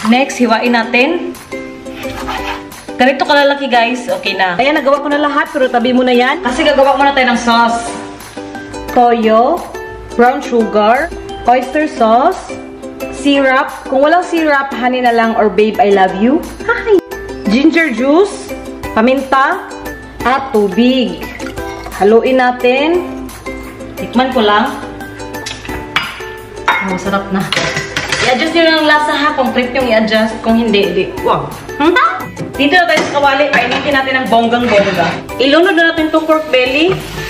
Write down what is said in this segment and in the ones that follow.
Next, hiwain natin. Ganito kalalaki guys. Okay na. Ayan, nagawa ko na lahat. Pero tabi mo na yan. Kasi gagawa muna tayo ng sauce. Toyo, brown sugar, oyster sauce, syrup. Kung walang syrup, honey na lang or babe, I love you. Hi! Ginger juice, paminta, at tubig. Haluin natin. Tikman ko lang. Oh, sarap na. I-adjust nyo lang lasa ha. Kung trip yung i-adjust. Kung hindi, di. Wow. Dito na tayo sa kawali. Painitin natin ang bonggang-bongga. Ilunod na natin itong pork belly.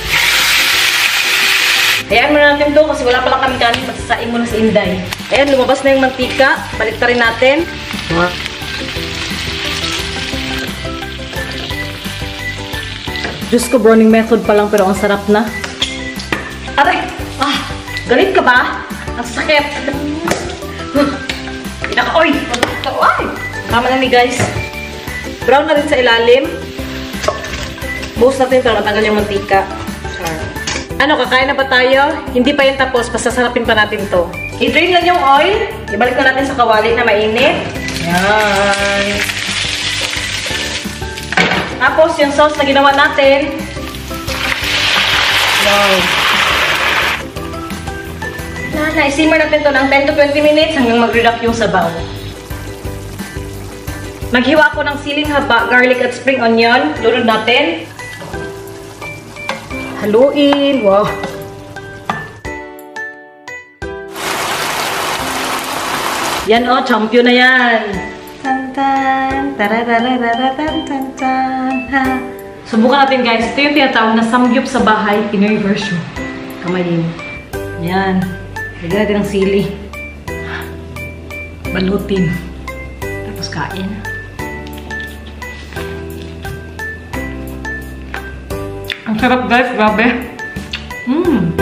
Hayaan muna natin ito kasi wala pala kami kanin. Magsasain muna sa Inday. Ayan, lumabas na yung mantika. Balik rin natin. Diyos ko, browning method pa lang pero ang sarap na. Aray! Ah! Galit ka ba? Ang sakit! Pinaka-oy! Ay! Tama na ni guys. Brown na rin sa ilalim. Buhos natin para matanggal yung mantika. Ano, kakain na ba tayo? Hindi pa yan tapos. Pasasarapin pa natin to. I-drain lang yung oil. Ibalik na natin sa kawali na mainit. Yan. Tapos, yung sauce na ginawa natin. Wow. Na-simmer natin to ng 10 to 20 minutes hanggang mag-reduct yung sabaw. Maghiwa ko ng siling haba, garlic at spring onion. Lunod natin. Haluin. Wow. Yan o, champion na yan. Tan-tan, tarararararatan-tan. Subukan natin guys. Ito yung tinatawag na samgyup sa bahay, Pinoy version. Kamayin. Yan. Lagyan natin ng sili. Balutin. Tapos kain. Ang sarap guys, grabe.